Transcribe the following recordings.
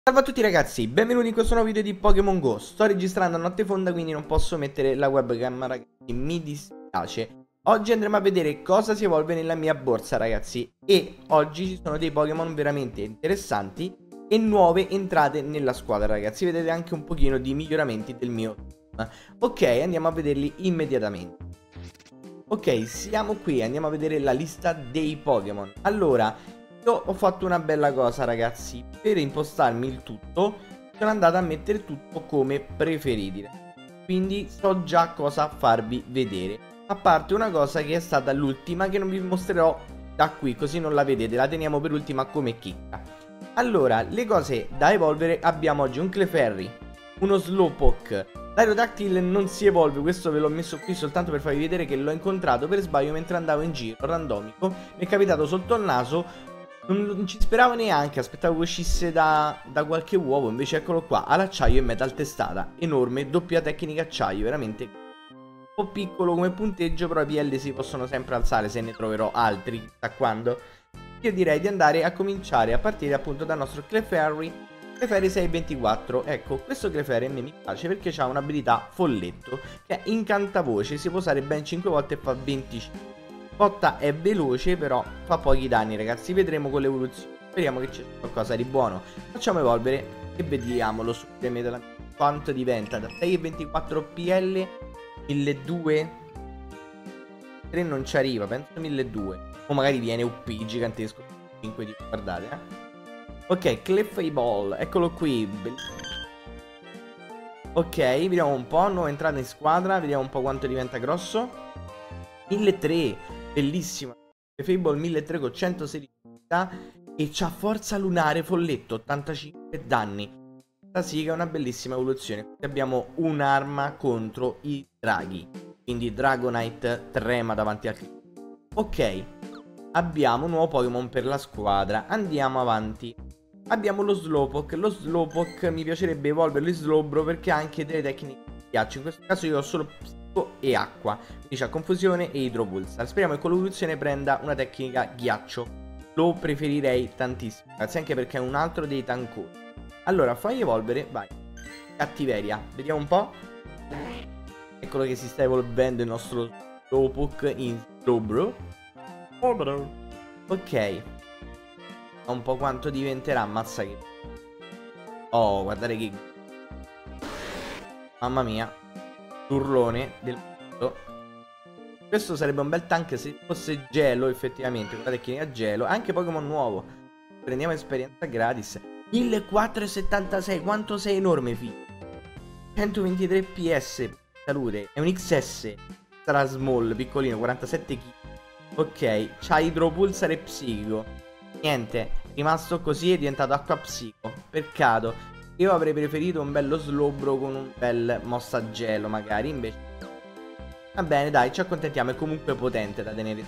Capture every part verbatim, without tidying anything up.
Salve a tutti ragazzi, benvenuti in questo nuovo video di Pokémon Go. Sto registrando a notte fonda, quindi non posso mettere la webcam, ragazzi, mi dispiace. Oggi andremo a vedere cosa si evolve nella mia borsa, ragazzi. E oggi ci sono dei Pokémon veramente interessanti e nuove entrate nella squadra, ragazzi. Vedete anche un pochino di miglioramenti del mio team. Ok, andiamo a vederli immediatamente. Ok, siamo qui, andiamo a vedere la lista dei Pokémon. Allora, io ho fatto una bella cosa, ragazzi. Per impostarmi il tutto sono andato a mettere tutto come preferiti, quindi so già cosa farvi vedere. A parte una cosa che è stata l'ultima, che non vi mostrerò da qui, così non la vedete, la teniamo per ultima come chicca. Allora, le cose da evolvere: abbiamo oggi un Clefairy, uno Slowpoke. L'Aerodactyl non si evolve, questo ve l'ho messo qui soltanto per farvi vedere che l'ho incontrato per sbaglio mentre andavo in giro, randomico. Mi è capitato sotto il naso. Non, non ci speravo neanche, aspettavo che uscisse da, da qualche uovo, invece eccolo qua, all'acciaio e metal testata, enorme, doppia tecnica acciaio, veramente un po' piccolo come punteggio, però i P L si possono sempre alzare se ne troverò altri, da quando. Io direi di andare a cominciare a partire appunto dal nostro Clefairy, Clefairy sei ventiquattro. Ecco, questo Clefairy a me mi piace perché ha un'abilità folletto, che è incantavoce, si può usare ben cinque volte e fa venticinque. Botta è veloce, però fa pochi danni, ragazzi. Vedremo con l'evoluzione. Speriamo che c'è qualcosa di buono. Facciamo evolvere e vediamolo su della... quanto diventa. Da sei e ventiquattro P L, milleduecento. tre non ci arriva, penso milleduecento. O magari viene U P gigantesco. cinque di... guardate, eh. Ok, Clefairy Ball, eccolo qui. Ok, vediamo un po'. Nuova entrata in squadra. Vediamo un po' quanto diventa grosso. milletrecento. Bellissima. Fable milletrecento con centosedici e c'ha forza lunare folletto, ottantacinque danni. Questa sì che è una bellissima evoluzione. Qui abbiamo un'arma contro i draghi, quindi Dragonite trema davanti al clip. Ok, abbiamo un nuovo Pokémon per la squadra. Andiamo avanti. Abbiamo lo Slowpoke. Lo Slowpoke mi piacerebbe evolverlo in Slowbro perché ha anche delle tecniche di ghiaccio. In questo caso io ho solo e acqua, quindi c'ha confusione e idropulsar. Speriamo che con l'evoluzione prenda una tecnica ghiaccio. Lo preferirei tantissimo, ragazzi, anche perché è un altro dei tanconi. Allora, fai evolvere, vai. Cattiveria, vediamo un po'. Eccolo che si sta evolvendo il nostro Slowpoke in Slowbro. Ok, un po' quanto diventerà, ammazza che... oh, guardate che... mamma mia. Urlone del mondo. Questo sarebbe un bel tank se fosse gelo, effettivamente, con la tecnica gelo. Anche Pokémon nuovo. Prendiamo esperienza gratis. millequattrocentosettantasei, quanto sei enorme, figlio. centoventitré P S, salute. È un X S, sarà small, piccolino, quarantasette chili. Ok, c'ha idropulsar e psichico. Niente, è rimasto così, è diventato acqua psico. Peccato. Io avrei preferito un bello Slowbro con un bel mossa gelo, magari, invece. Va bene, dai, ci accontentiamo, è comunque potente da tenere.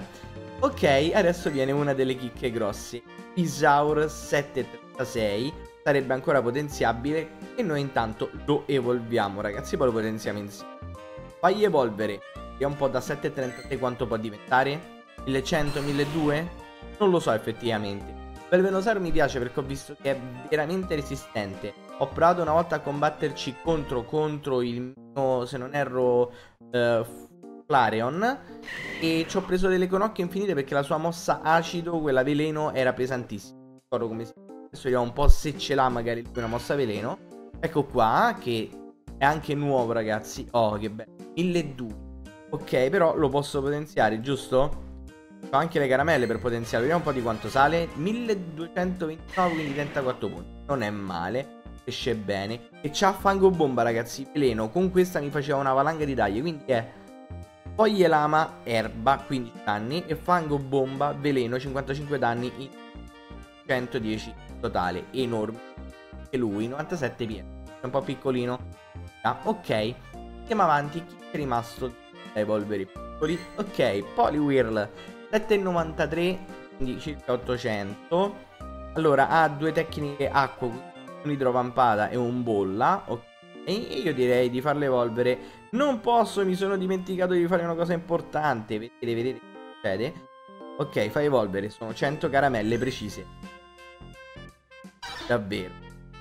Ok, adesso viene una delle chicche grosse. Isaur settecentontrentasei, sarebbe ancora potenziabile e noi intanto lo evolviamo, ragazzi, poi lo potenziamo insieme. Fai evolvere, vediamo un po' da settecentotrentasei quanto può diventare. millecento, milleduecento? Non lo so effettivamente. Belvenosar mi piace perché ho visto che è veramente resistente. Ho provato una volta a combatterci contro, contro il mio, se non erro, uh, Flareon, e ci ho preso delle conocchie infinite perché la sua mossa acido, quella veleno, era pesantissima. Non ricordo come si chiama. Adesso vediamo un po' se ce l'ha magari una mossa veleno. Ecco qua, che è anche nuovo, ragazzi. Oh, che bello. milleduecento. Ok, però lo posso potenziare, giusto? Ho anche le caramelle per potenziare. Vediamo un po' di quanto sale. milleduecentoventinove, quindi trentaquattro punti. Non è male. Esce bene. E c'ha fango bomba, ragazzi. Veleno. Con questa mi faceva una valanga di taglie. Quindi è foglie lama, erba, quindici danni. E fango bomba, veleno, cinquantacinque danni in centodieci totale. Enorme. E lui, novantasette P M. È un po' piccolino. Ah, ok. Andiamo avanti. Chi è rimasto da evolvere piccoli? Ok, Poliwhirl. sette virgola novantatré, quindi circa ottocento. Allora, ha due tecniche acqua, un'idrovampata e un bolla. Ok, e io direi di farle evolvere. Non posso, mi sono dimenticato di fare una cosa importante. Vedete, vedete che succede? Ok, fai evolvere, sono cento caramelle precise. Davvero.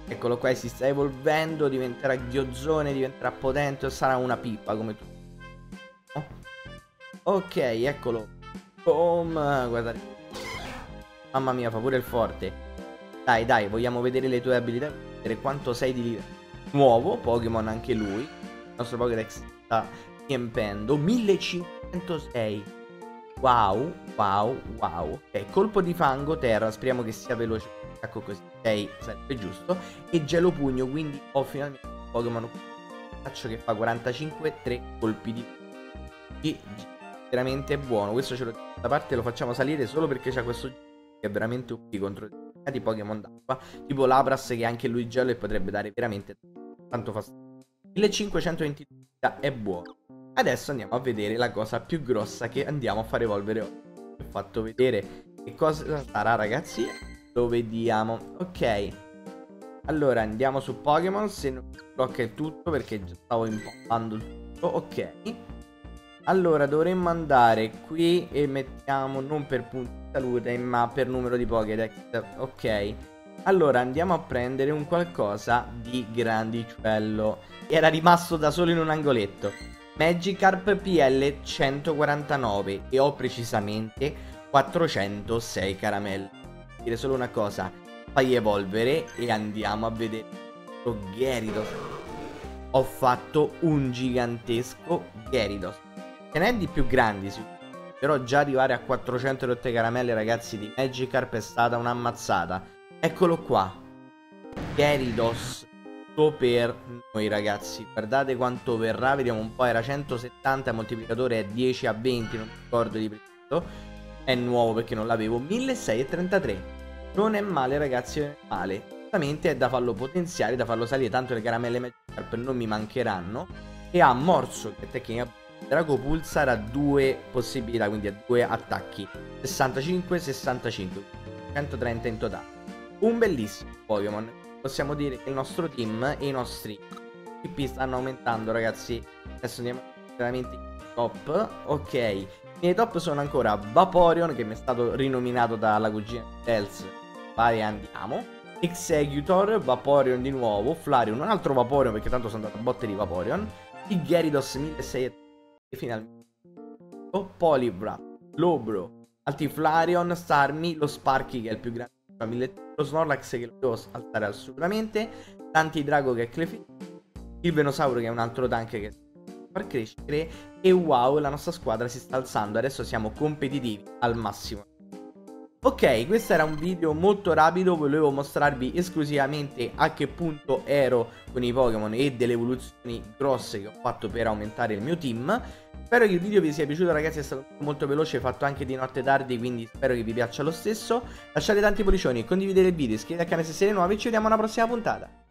Eccolo qua, si sta evolvendo, diventerà ghiozzone, diventerà potente o sarà una pippa come tu. Oh. Ok, eccolo. Boom, guardate. Mamma mia, fa pure il forte. Dai, dai, vogliamo vedere le tue abilità, vedere quanto sei di livello. Nuovo Pokémon anche lui. Il nostro Pokédex sta riempendo. millecinquecentosei. Wow, wow, wow. Ok, colpo di fango, terra, speriamo che sia veloce. Ecco così, sei, sarebbe giusto. E gelo pugno, quindi ho finalmente un Pokémon che fa quarantacinque, tre colpi di e veramente buono. Questo ce lo da parte, lo facciamo salire solo perché c'ha questo che è veramente U P contro i Pokémon d'acqua, tipo Lapras, che anche lui gelo e potrebbe dare veramente tanto fastidio. millecinquecentoventidue è buono. Adesso andiamo a vedere la cosa più grossa che andiamo a far evolvere oggi. Vi ho fatto vedere che cosa sarà, ragazzi. Lo vediamo. Ok, allora andiamo su Pokémon. Se non blocca il tutto perché già stavo impappando il tutto. Ok, allora dovremmo andare qui e mettiamo non per punti di salute ma per numero di Pokédex. Ok, allora andiamo a prendere un qualcosa di grandicello. Era rimasto da solo in un angoletto. Magikarp P L centoquarantanove e ho precisamente quattrocentosei caramelle. Dire solo una cosa, fai evolvere e andiamo a vedere lo Gyarados. Ho fatto un gigantesco Gyarados. Ce n'è di più grandi, sì. Però già arrivare a quattrocento rotte caramelle, ragazzi, di Magikarp è stata un'ammazzata. Eccolo qua, Gyarados per noi, ragazzi. Guardate quanto verrà, vediamo un po'. Era centosettanta, il moltiplicatore è dieci a venti, non mi ricordo di preciso. È nuovo perché non l'avevo. milleseicentottantatré. Non è male, ragazzi, non è male. Giustamente è da farlo potenziare, da farlo salire, tanto le caramelle Magikarp non mi mancheranno. E ha morso, che tecnica Drago Pulsar ha due possibilità, quindi ha due attacchi, sessantacinque sessantacinque, centotrenta in totale. Un bellissimo Pokémon. Possiamo dire che il nostro team e i nostri P P stanno aumentando, ragazzi. Adesso andiamo veramente in top. Ok, nei top sono ancora Vaporeon, che mi è stato rinominato dalla cugina Dels. Vai, andiamo. Executor, Vaporeon di nuovo, Flareon, un altro Vaporeon perché tanto sono andato a botte di Vaporeon. Il Gyarados milleseicentottantatré e finalmente Poliwrath, Lobro, Altiflarion, Starmie, lo Sparky che è il più grande, lo Snorlax che lo devo alzare assolutamente, Tantidrago che è Clefairy, il Venosauro che è un altro tank che far crescere. E wow, la nostra squadra si sta alzando, adesso siamo competitivi al massimo. Ok, questo era un video molto rapido, volevo mostrarvi esclusivamente a che punto ero con i Pokémon e delle evoluzioni grosse che ho fatto per aumentare il mio team. Spero che il video vi sia piaciuto, ragazzi, è stato molto veloce, fatto anche di notte tardi, quindi spero che vi piaccia lo stesso. Lasciate tanti pollicioni, condividete il video, iscrivetevi al canale se siete nuovi e ci vediamo alla prossima puntata.